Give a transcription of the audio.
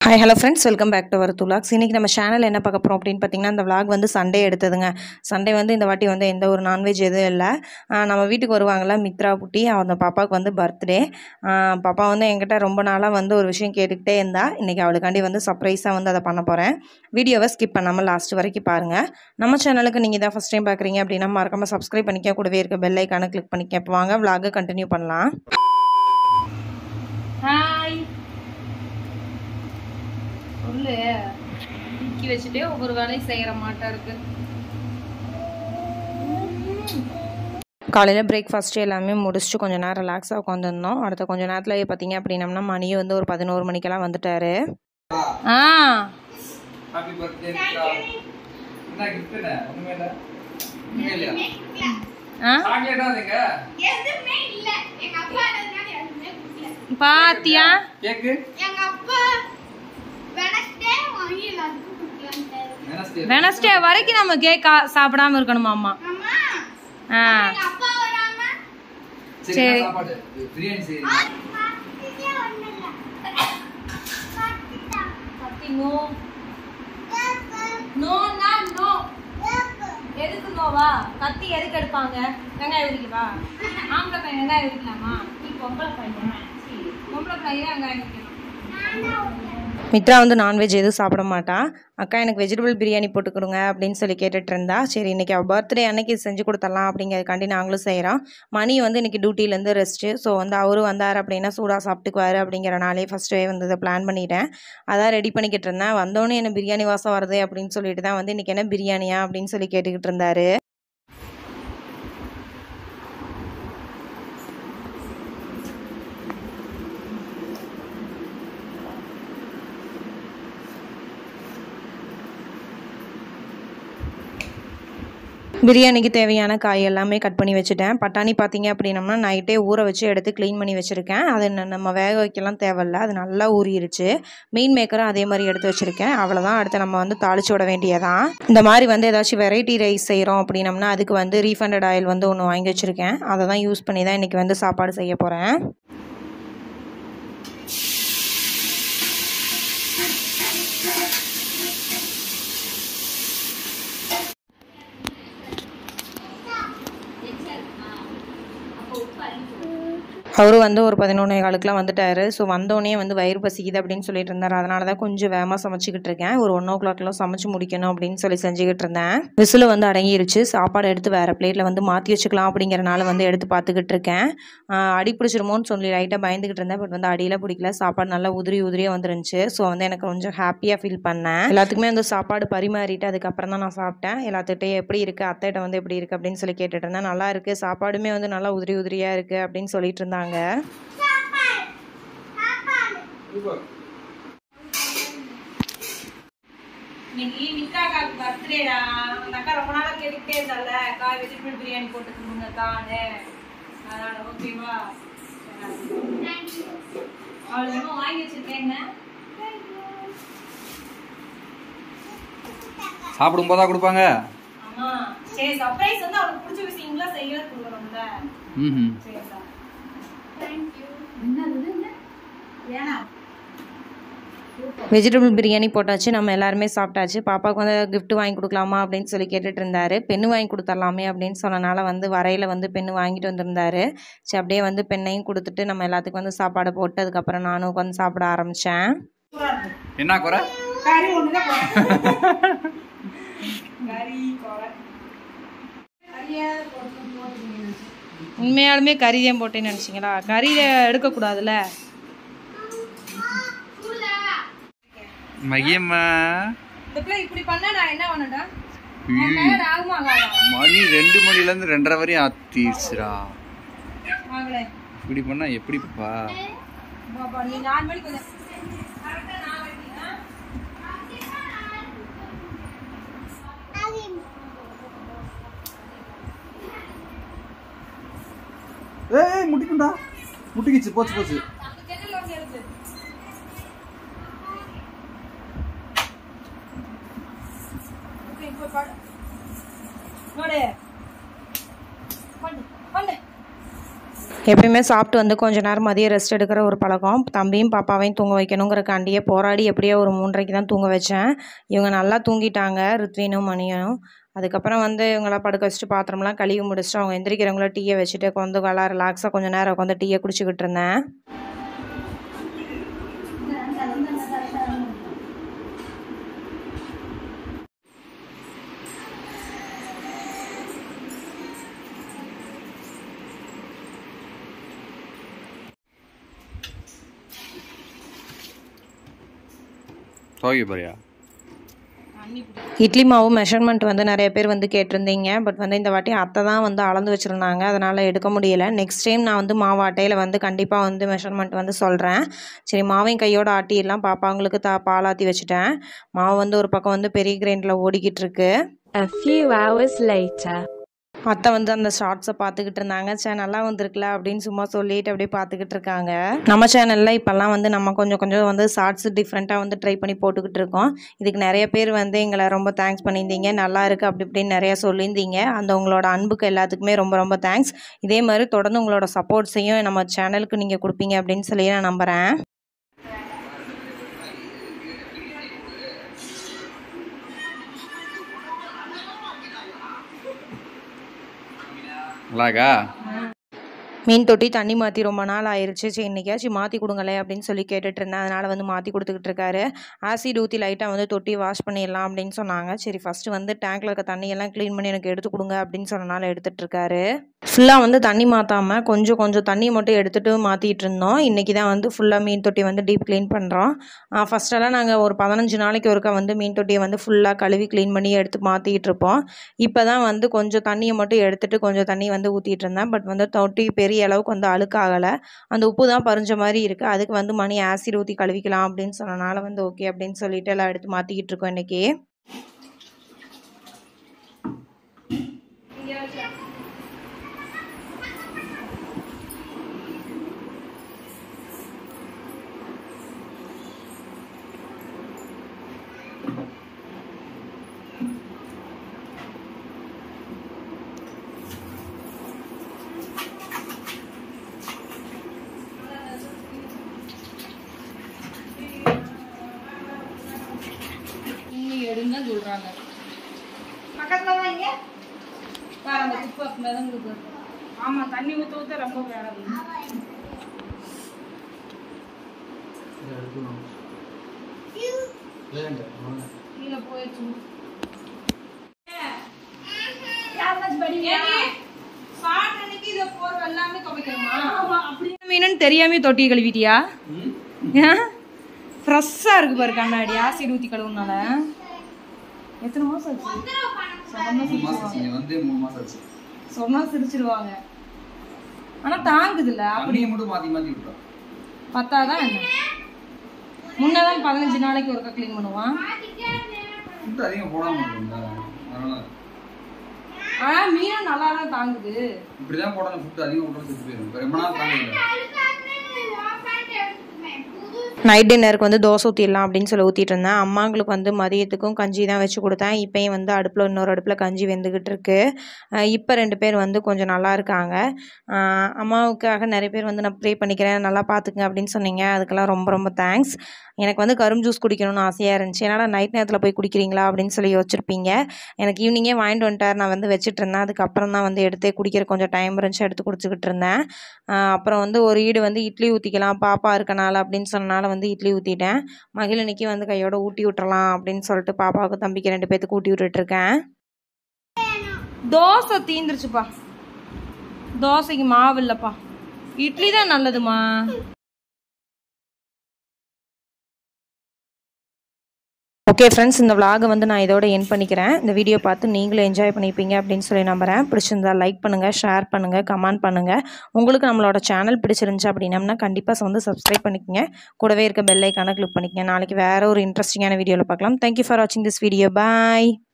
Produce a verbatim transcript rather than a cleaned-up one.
Hi hello friends, welcome back to our vlogs. இன்னைக்கு நம்ம சேனல்ல என்ன பார்க்க போறோம் அப்படினு பாத்தீங்கன்னா இந்த vlog வந்து சண்டே எடுத்ததுங்க. சண்டே வந்து இந்த வாட்டி வந்து எந்த ஒரு நான்வெஜ் எதுவும் இல்ல. நம்ம வீட்டுக்கு வருவாங்கல மித்ரா குட்டி அந்த பாப்பாக்கு வந்து பர்த்டே. பாப்பா வந்து என்கிட்ட ரொம்ப நாளா வந்து ஒரு விஷயம் கேட்டுக்கிட்டே இருந்தா. இன்னைக்கு அவளுக்காண்டி வந்து சர்ப்ரைஸா வந்து அத பண்ண போறேன். வீடியோவை ஸ்கிப் பண்ணாம லாஸ்ட் வரைக்கும் பாருங்க. நம்ம சேனலுக்கு நீங்க இத ஃபர்ஸ்ட் டைம் பார்க்கறீங்க அப்படினா மறக்காம subscribe பண்ணிக்க கூடவே இருக்க பெல் ஐகானை கிளிக் பண்ணிக்க. இப்போ வாங்க vlog கண்டினியூ பண்ணலாம். ஹாய் சொல்லு இக்கி வச்சுட்டே ஒவ்வொரு வேலையும் செய்யற மாட்டா இருக்கு. காலையில பிரேக்ஃபாஸ்ட் எல்லாமே முடிச்சுட்டு கொஞ்ச நேரம் ரிலாக்ஸா உட்கார்ந்திருந்தோம். அடுத்த கொஞ்ச நேரத்துல பாத்தீங்க அப்படினா மணி வந்து ஒரு பதினொரு மணிக்கெல்லாம் வந்துட்டாரு. ஆ ஹேப்பி பர்த்டே மித்ரா. என்ன gift என்ன ஒண்ணுமே இல்ல. ஒண்ணுமே இல்ல. ஆ சாக்லேட்டா அதுங்க? எதுமே இல்ல. எங்க அப்பா அதனால எதுமே கொடுக்கல. பாத்தியா கேக்? எங்க அப்பா வெனஸ்டே வாங்கி எல்லாருக்கும் கொடுக்கலாம்ட்டாரு. வெனஸ்டே. வெனஸ்டே வரைக்கும் நம்ம கேக் சாப்பிடாம இருக்கணுமா அம்மா? அம்மா ஆ எங்க அப்பா வராம சரி சாப்பாடு பிரியாணி செய்யுங்க. பாத்தியே ஒண்ணல. பாத்திட்டா. கத்தி நோ நோ நா நோ எதுக்கு நோவா? கத்தி எதுக்கு எடுப்பாங்க? வெங்காயம் உரிக்கவா? ஆம்பளை பையன் வெங்காயம் உரிக்கலாமா? நீ பொம்பளை பையன். சீ பொம்பளை பையன் வெங்காயம் உரிக்கணும். மித்ரா வந்து நான்வெஜ் எதுவும் சாப்பிட மாட்டா. அக்கா எனக்கு வெஜிடபிள் பிரியாணி போட்டு கொடுங்க அப்படின்னு சொல்லி கேட்டுட்டு இருந்தா. சரி இன்னைக்கு அவள் பர்த்டே அன்னைக்கு செஞ்சு கொடுத்துடலாம் அப்படிங்கிறதுக்காண்டி நாங்களும் செய்கிறோம். மணி வந்து இன்னைக்கு டியூட்டிலேருந்து ரெஸ்ட்டு. ஸோ வந்து அவரும் வந்தார் அப்படின்னா சூடாக சாப்பிட்டுக்குவார் அப்படிங்கிறனாலே ஃபஸ்ட்டே வந்து இதை பிளான் பண்ணிட்டேன். அதான் ரெடி பண்ணிக்கிட்டு இருந்தேன். வந்தோடனே என்ன பிரியாணி வாசம் வருது அப்படின்னு சொல்லிட்டு தான் வந்து இன்றைக்கி என்ன பிரியாணியா அப்படின்னு சொல்லி கேட்டுக்கிட்டு இருந்தார். பிரியாணிக்கு தேவையான காய் எல்லாமே கட் பண்ணி வச்சுட்டேன். பட்டாணி பார்த்தீங்க அப்படின்னம்னா நைட்டே ஊற வச்சு எடுத்து க்ளீன் பண்ணி வச்சுருக்கேன். அது நம்ம வேக வைக்கலாம் தேவையில்ல, அது நல்லா ஊறிடுச்சு. மீன் மேக்கரும் அதே மாதிரி எடுத்து வச்சுருக்கேன். அவ்வளோதான், அடுத்து நம்ம வந்து தாளிச்சு விட வேண்டியதான். இந்த மாதிரி வந்து ஏதாச்சும் வெரைட்டி ரைஸ் செய்கிறோம் அப்படின்னம்னா அதுக்கு வந்து ரீஃபண்டட் ஆயில் வந்து ஒன்று வாங்கி வச்சுருக்கேன். அதை தான் யூஸ் பண்ணி தான் இன்றைக்கி வந்து சாப்பாடு செய்ய போகிறேன். அவரு வந்து ஒரு பதினொன்னே காலுக்குலாம் வந்துட்டார். ஸோ வந்தோடனே வந்து வயிறு பசிக்குது அப்படின்னு சொல்லிட்டு இருந்தார். அதனால தான் கொஞ்சம் வேகமாக சமைச்சிக்கிட்டு இருக்கேன். ஒரு ஒன் ஓ கிளாக்லாம் சமைச்சு முடிக்கணும் அப்படின்னு சொல்லி செஞ்சுக்கிட்டு இருந்தேன். விசில் வந்து அடங்கிருச்சு. சாப்பாடு எடுத்து வேறு பிளேட்டில் வந்து மாற்றி வச்சுக்கலாம் அப்படிங்கிறனால வந்து எடுத்து பார்த்துக்கிட்டு இருக்கேன். அடி பிடிச்சிருமோன்னு சொல்லி லைட்டாக பயந்துக்கிட்டு இருந்தேன். பட் வந்து அடியில் பிடிக்கல. சாப்பாடு நல்லா உதிரி உதிரியாக வந்துருந்துச்சு. ஸோ வந்து எனக்கு கொஞ்சம் ஹாப்பியாக ஃபீல் பண்ணேன். எல்லாத்துக்குமே வந்து சாப்பாடு பரிமாறிட்டு அதுக்கப்புறம் தான் நான் சாப்பிட்டேன். எல்லாத்துக்கிட்டே எப்படி இருக்குது, அத்தைகிட்ட வந்து எப்படி இருக்குது அப்படின்னு சொல்லி கேட்டுட்டு இருந்தேன். நல்லா இருக்குது, சாப்பாடுமே வந்து நல்லா உதிரி உதிரியாக இருக்குது அப்படின்னு சொல்லிட்டு இருந்தாங்க. இன்னைக்கு மித்ரா அக்காக்கு பர்த்டேடா. அந்த அக்கா ரொம்ப நாளா கேட்டுக்கிட்டே இருந்தால அக்கா வெஜிடபிள் பிரியாணி போட்டு கொடுங்க அக்கான்னு. அதனால ஓகேவா? அவளுக்கு என்ன வாங்கி வச்சிருக்கேன். சாப்பிடும் போதா கொடுப்பாங்க. ஆமா சரி, சர்ப்ரைஸ் வந்து அவளுக்கு பிடிச்ச விஷயங்களா செய்ய கொடுக்கணும்ல. ம்ஹும். சரிடா. Thank you. என்னது என்ன ஏனா வெஜிடபிள் பிரியாணி போட்டாச்சு. நம்ம எல்லாருமே சாப்பிட்டாச்சு. பாப்பாவுக்கு வந்து கிஃப்ட் வாங்கி கொடுக்கலாமா அப்படின்னு சொல்லி கேட்டுட்டு இருந்தாரு. பெண்ணு வாங்கி கொடுத்துடலாமே அப்படின்னு சொன்னனால வந்து வரையில் வந்து பெண்ணு வாங்கிட்டு வந்திருந்தாரு. சரி அப்படியே வந்து பெண்ணையும் கொடுத்துட்டு நம்ம எல்லாத்துக்கும் வந்து சாப்பாடு போட்டு அதுக்கப்புறம் நானும் உட்காந்து சாப்பிட ஆரம்பித்தேன். என்ன குறை? கறி ஒண்ணுதான் கறி குறை கறியா போட்டு போட்டு உண்மையாலுமே கறி தான் போட்டேன்னு நினச்சிங்களா? கறியை எடுக்கக்கூடாதுல்ல. மகியம்மா இந்த பிள்ளை இப்படி பண்ணா நான் என்ன பண்ணடா? ஆகுமா ஆகாதா? மணி ரெண்டு மணில இருந்து ரெண்டரை வரையும் ஆத்திடுச்சுடா. ஆகல இப்படி பண்ணா எப்படி பாப்பா? பாப்பா நீ நாலு மணிக்கு வந்து கரெக்டா நான் வரீங்க. ஏய் முட்டிக்குண்டா, முட்டிக்கிச்சு, போச்சு போச்சு. அந்த ஜன்னல் வந்து எடுத்து ஓகே இப்போ பாரு நோடு பண்ணு பண்ணு எப்பயுமே சாப்பிட்டு வந்து கொஞ்ச நேரம் மதியம் ரெஸ்ட் எடுக்கிற ஒரு பழக்கம். தம்பியும் பாப்பாவையும் தூங்க வைக்கணுங்கிறக்காண்டியே போராடி எப்படியோ ஒரு மூன்றரைக்கு தான் தூங்க வச்சேன். இவங்க நல்லா தூங்கிட்டாங்க, ருத்வினும் மணியும். அதுக்கப்புறம் வந்து இவங்கள படுக்க வச்சுட்டு பாத்திரம்லாம் கழுவி முடிச்சுட்டு அவங்க எந்திரிக்கிறவங்கள டீயை வச்சுட்டு கொஞ்சம் நல்லா ரிலாக்ஸாக கொஞ்சம் நேரம் உட்காந்து டீயை குடிச்சிக்கிட்டு இருந்தேன். இட்லி மாவு மெஷர்மெண்ட் வந்து நிறைய பேர் வந்து கேட்டிருந்தீங்க. பட் வந்து இந்த வாட்டி அத்தை தான் வந்து அளந்து வச்சுருந்தாங்க, அதனால் எடுக்க முடியலை. நெக்ஸ்ட் டைம் நான் வந்து மாவு ஆட்டையில் வந்து கண்டிப்பாக வந்து மெஷர்மெண்ட் வந்து சொல்கிறேன். சரி, மாவையும் கையோட ஆட்டிடலாம். பாப்பாங்களுக்கு தா பால் ஆற்றி வச்சுட்டேன். மாவு வந்து ஒரு பக்கம் வந்து பெரிய கிரைண்டில் ஓடிக்கிட்டு இருக்கு. A few hours later. அத்தை வந்து அந்த ஷார்ட்ஸை பார்த்துக்கிட்டு இருந்தாங்க. சே நல்லா வந்திருக்குல அப்படின்னு சும்மா சொல்லிட்டு அப்படியே பார்த்துக்கிட்டு இருக்காங்க. நம்ம சேனலில் இப்போல்லாம் வந்து நம்ம கொஞ்சம் கொஞ்சம் வந்து ஷார்ட்ஸ் டிஃப்ரெண்ட்டாக வந்து ட்ரை பண்ணி போட்டுக்கிட்டு இருக்கோம். இதுக்கு நிறைய பேர் வந்து எங்களை ரொம்ப தேங்க்ஸ் பண்ணியிருந்தீங்க, நல்லா இருக்குது அப்படி இப்படின்னு நிறையா சொல்லியிருந்தீங்க. அந்த உங்களோட அன்புக்கு எல்லாத்துக்குமே ரொம்ப ரொம்ப தேங்க்ஸ். இதே மாதிரி தொடர்ந்து உங்களோட சப்போர்ட்ஸையும் நம்ம சேனலுக்கு நீங்கள் கொடுப்பீங்க அப்படின்னு சொல்லி நான் நம்புகிறேன். நல்லாக்கா? மீன் தொட்டி தண்ணி மாற்றி ரொம்ப நாள் ஆயிடுச்சு. சரி, இன்றைக்காச்சும் மாற்றி கொடுங்களே அப்படின்னு சொல்லி கேட்டுட்டு இருந்தேன். அதனால் வந்து மாற்றி கொடுத்துக்கிட்டு இருக்காரு. ஆசிட் ஊற்றி லைட்டாக வந்து தொட்டி வாஷ் பண்ணிடலாம் அப்படின்னு சொன்னாங்க. சரி, ஃபஸ்ட்டு வந்து டேங்க்கில் இருக்க தண்ணியெல்லாம் க்ளீன் பண்ணி எனக்கு எடுத்து கொடுங்க அப்படின்னு சொன்னனால எடுத்துகிட்டு இருக்காரு. ஃபுல்லாக வந்து தண்ணி மாற்றாமல் கொஞ்சம் கொஞ்சம் தண்ணி மட்டும் எடுத்துகிட்டு மாற்றிட்டு இருந்தோம். இன்றைக்கி தான் வந்து ஃபுல்லாக மீன் தொட்டி வந்து டீப் க்ளீன் பண்ணுறோம். ஃபஸ்ட்டெல்லாம் நாங்கள் ஒரு பதினஞ்சு நாளைக்கு ஒருக்கா வந்து மீன் தொட்டியை வந்து ஃபுல்லாக கழுவி க்ளீன் பண்ணி எடுத்து மாற்றிக்கிட்டு இருப்போம். இப்போ தான் வந்து கொஞ்சம் தண்ணியை மட்டும் எடுத்துகிட்டு கொஞ்சம் தண்ணி வந்து ஊற்றிட்டு இருந்தேன். பட் வந்து தொட்டி பெரிய அளவுக்கு வந்து அழுக்காகலை. அந்த உப்பு தான் பறிஞ்ச மாதிரி இருக்குது. அதுக்கு வந்து மணி ஆசிட் ஊற்றி கழுவிக்கலாம் அப்படின்னு சொன்னனால வந்து ஓகே அப்படின்னு சொல்லிட்டு எல்லாம் எடுத்து மாற்றிக்கிட்டு இருக்கோம் இன்றைக்கி. எடுன்னு தான் சொல்றாங்க. பக்கத்துல வாங்க. பாரு அந்த குப்பை மிதங்குது. ஆமா, தண்ணி ஊத்த ஊத்த ரொம்ப வேறது. கீழே போயிடுச்சு. எல்லாமே துவைக்கணுமா? மீன் தெரியாம தொட்டி கழுவிட்டியா? ஃப்ரெஷ்ஷாக இருக்குது பாரு கண்ணாடி. ஆசிட் ஊற்றி கழுவுனால எத்தனை மாதம் ஆச்சு? சொன்னா சிரிச்சிருவாங்க. ஆனால் தாங்குதுல்ல. அப்படியே மட்டும் மாற்றி மாற்றி விட்டோம். பத்தாதான் என்ன? முன்னதான் பதினஞ்சு நாளைக்கு ஒருக்கா க்ளீன் பண்ணுவான். அதிகம் போடாம ஆனால் மீனும் நல்லா தான் தாங்குது. இப்படிதான் போடணும். ஃபுட் அதிகம் விட்டு செத்து போயிடும். ரொம்ப நாள் தாங்க. நைட் டின்னருக்கு வந்து தோசை ஊற்றிடலாம் அப்படின்னு சொல்லி ஊற்றிட்டு இருந்தேன். அம்மாங்களுக்கு வந்து மதியத்துக்கும் கஞ்சி தான் வச்சு கொடுத்தேன். இப்போயும் வந்து அடுப்பில் இன்னொரு அடுப்பில் கஞ்சி வெந்துக்கிட்டு இருக்கு. இப்போ ரெண்டு பேர் வந்து கொஞ்சம் நல்லா இருக்காங்க. அம்மாவுக்காக நிறைய பேர் வந்து நான் ப்ரே பண்ணிக்கிறேன், நல்லா பார்த்துக்குங்க அப்படின்னு சொன்னீங்க. அதுக்கெல்லாம் ரொம்ப ரொம்ப தேங்க்ஸ். எனக்கு வந்து கரும்பு ஜூஸ் குடிக்கணும்னு ஆசையாக இருந்துச்சு. என்னால் நைட் நேரத்தில் போய் குடிக்கிறீங்களா அப்படின்னு சொல்லி யோசிச்சிருப்பீங்க. எனக்கு ஈவினிங்கே வாங்கிட்டு வந்துட்டார். நான் வந்து வச்சுட்டு இருந்தேன். அதுக்கப்புறம் தான் வந்து எடுத்து குடிக்கிற கொஞ்சம் டைம் இருந்துச்சு, எடுத்து குடிச்சிக்கிட்டு இருந்தேன். அப்புறம் வந்து ஒரு ஈடு வந்து இட்லி ஊற்றிக்கலாம் பாப்பா இருக்கனால அப்படின்னு சொன்னனால வந்து இட்லி ஊற்றிட்டேன். மகிழனிக்கு வந்து கையோட ஊட்டி விட்டுறலாம் அப்படின்னு சொல்லிட்டு பாப்பாவுக்கு தம்பிக்கு ரெண்டு பேத்துக்கு ஊட்டி விட்டுட்ருக்கேன். தோசை தீந்துருச்சுப்பா. தோசைக்கு மாவு இல்லைப்பா. இட்லி தான் நல்லதுமா. ஓகே ஃப்ரெண்ட்ஸ், இந்த விலாகை வந்து நான் இதோட என் பண்ணிக்கிறேன். இந்த வீடியோ பார்த்து நீங்களும் என்ஜாய் பண்ணிப்பீங்க அப்படின்னு சொல்லி நம்புகிறேன். பிடிச்சிருந்தா லைக் பண்ணுங்கள், ஷேர் பண்ணுங்கள், கமெண்ட் பண்ணுங்கள். உங்களுக்கு நம்மளோட சேனல் பிடிச்சிருந்துச்சு அப்படின்னம்னா கண்டிப்பாக வந்து சப்ஸ்கிரைப் பண்ணிக்கோங்க. கூடவே இருக்க பெல் ஐக்கானை கிளிக் பண்ணிக்கங்க. நாளைக்கு வேறு ஒரு இன்ட்ரெஸ்டிங்கான வீடியோவில் பார்க்கலாம். தேங்க்யூ ஃபார் வாட்சிங் திஸ் வீடியோ. பாய்.